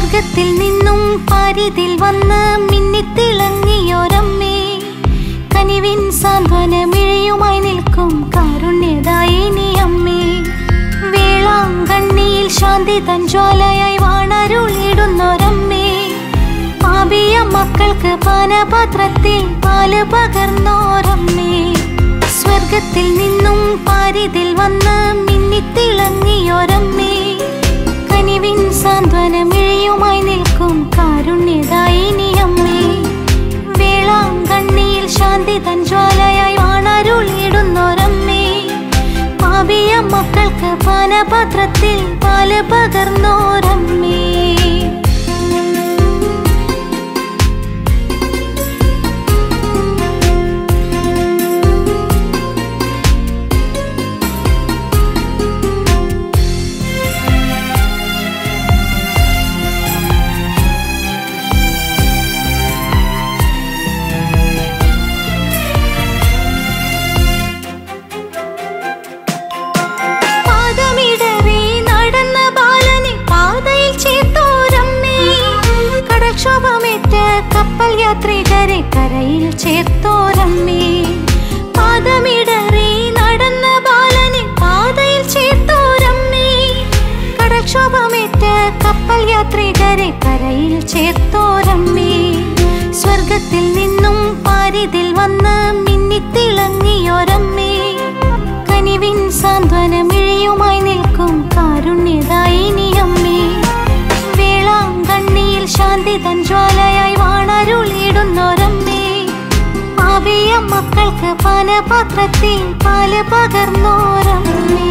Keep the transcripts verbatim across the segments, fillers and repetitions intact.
സ്വർഗത്തിൽ നിന്നും പാരിതിൽ വന്ന് മിന്നിത്തിളങ്ങിയോരമ്മേ, കനിവിൻ സാന്ത്വനമിഴയുമായി നിൽക്കും കാരുണ്യദായിനി അമ്മേ. വേളാങ്കണ്ണിയിൽ ശാന്തി തൻ ജ്വാലയായി വാണരുളിടുന്നൊരമ്മേ, പാപിയ മക്കൾക്ക് പാനപാത്രത്തിൽ പാല് പകർന്നോരമ്മേ. സ്വർഗത്തിൽ നിന്നും പാരിതിൽ വന്ന് മിന്നിത്തിളങ്ങിയോരമ്മേ, കനിവിൻ സാന്ത്വനമിഴയുമായി നിൽക്കും കാരുണ്യദായിനി അമ്മേ. വേളാങ്കണ്ണിയിൽ ശാന്തി തൻ ജ്വാലയായി വാണരുളിടുന്നൊരമ്മേ, പാപിയ മക്കൾക്ക് പാനപാത്രത്തിൽ പാല് പകർന്നോരമ്മേ. കപ്പൽ യാത്രികരെ കരയിൽ ചേർത്തോരമ്മേ, പാദമിടറി നടന്ന ബാലനെ പാതയിൽ ചേർത്തോരമ്മേ. കടക്ഷോഭമേറ്റ കപ്പൽ യാത്രികരെ കരയിൽ ചേർത്തോരമ്മേ. സ്വർഗത്തിൽ നിന്നും പാരിതിൽ വന്ന് മിന്നിത്തിളങ്ങിയോരമ്മേ, കനിവിൻ സാന്ത്വനമിഴയുമായി നിൽക്കും കാരുണ്യദായിനി അമ്മേ. വേളാങ്കണ്ണിയിൽ ശാന്തി തൻ ജ്വാലയായി വാണരുളിടുന്നൊരമ്മേ, പാപിയ മക്കൾക്ക് പാനപാത്രത്തിൽ പാല് പകർന്നോരമ്മേ.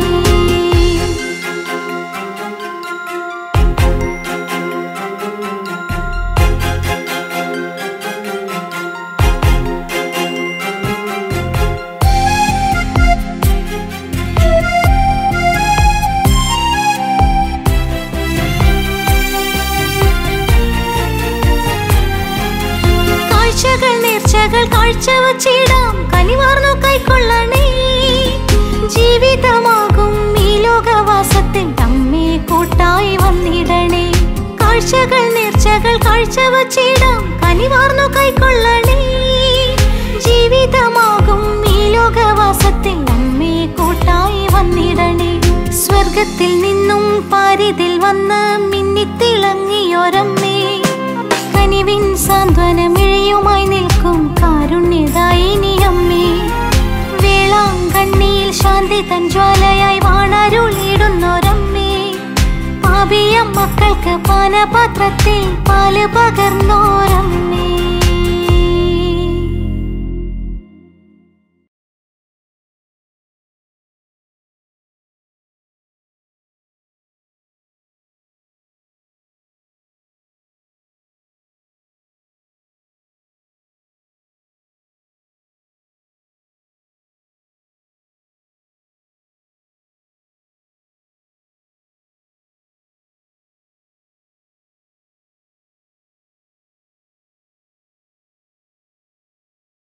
നേർച്ചകൾ കാഴ്ചവച്ചിടാം, കനിവാർന്നു കൈക്കൊള്ളണേ. ജീവിതമാകും ഈ ലോകവാസത്തിൽ നമ്മെ കൂട്ടായി വന്നിടണേ. കാഴ്ചകൾ നേർച്ചകൾ കാഴ്ചവച്ചിടാം, കനിവാർന്നു കൈക്കൊള്ളണേ. ജീവിതമാകും ഈ ലോകവാസത്തിൽ നമ്മെ കൂട്ടായി വന്നിടണേ. സ്വർഗത്തിൽ നിന്നും പാരിതിൽ വന്ന് മിന്നിത്തിളങ്ങിയോരമ്മേ, കനിവിൻ സാന്ത്വനമിഴയുമായി നിൽക്കും കാരുണ്യദായിനി അമ്മേ. വേളാങ്കണ്ണിയിൽ ശാന്തി തൻ ജ്വാലയായി വാണരുളിടുന്നൊരമ്മേ, പാപിയ മക്കൾക്ക് പാനപാത്രത്തിൽ പാല് പകർന്നോരമ്മേ.